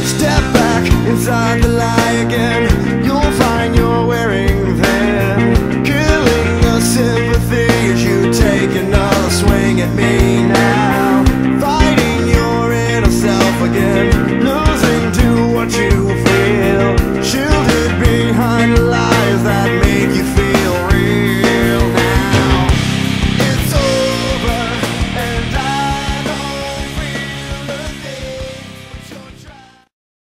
Step back inside the lie again. You'll find you're wearing thin, killing the sympathy as you take another swing at me.